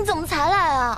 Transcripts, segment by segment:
你怎么才来啊？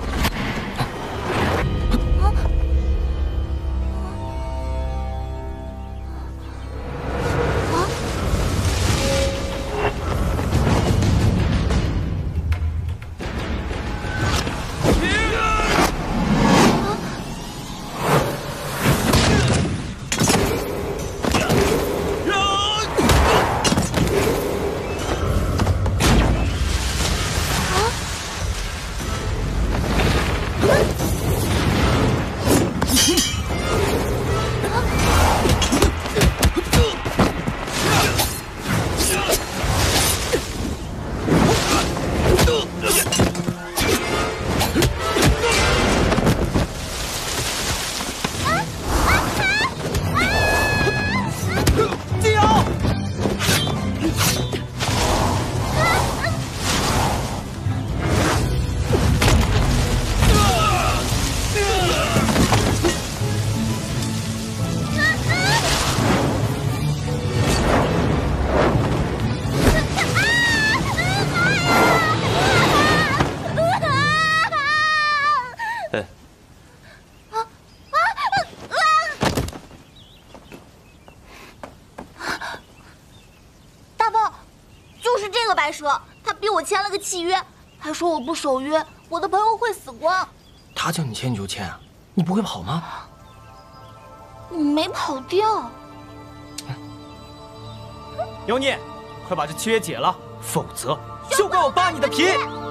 白蛇，他逼我签了个契约，还说我不守约，我的朋友会死光。 他叫你签你就签啊？你不会跑吗？ 我没跑掉。 妖孽，快把这契约解了，否则就怪我扒你的皮！